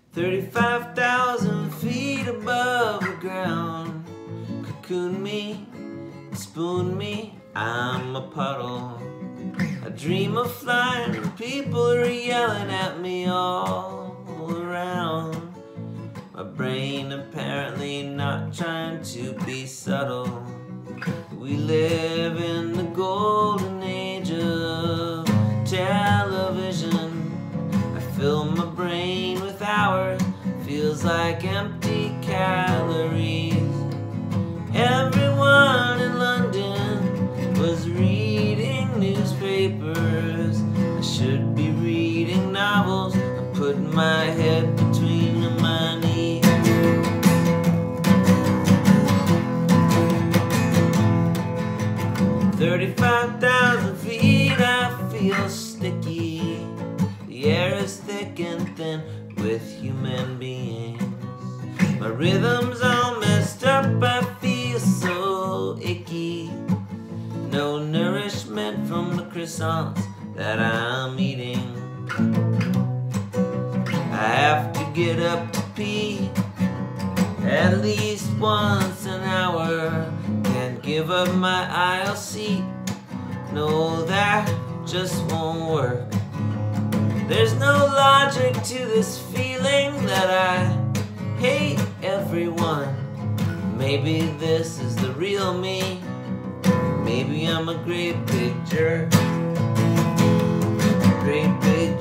35,000 feet above the ground. Cocoon me, spoon me, I'm a puddle. I dream of flying and people are yelling at me all around. My brain apparently not trying to be subtle. We live in the golden age of television. I fill my brain with hours, feels like empty calories. Everyone in London was reading newspapers. I should be reading novels. I put my head between my knees. "35,000 feet, I feel sticky. The air is thick and thin with human beings. My rhythm's all messed up, I feel so icky. No nourishment from the croissants that I'm eating. I have to get up to pee at least once an hour. Can't give up my aisle seat, no, that just won't work. There's no logic to this feeling that I hate everyone. Maybe this is the real me. Maybe I'm a great big jerk. Great big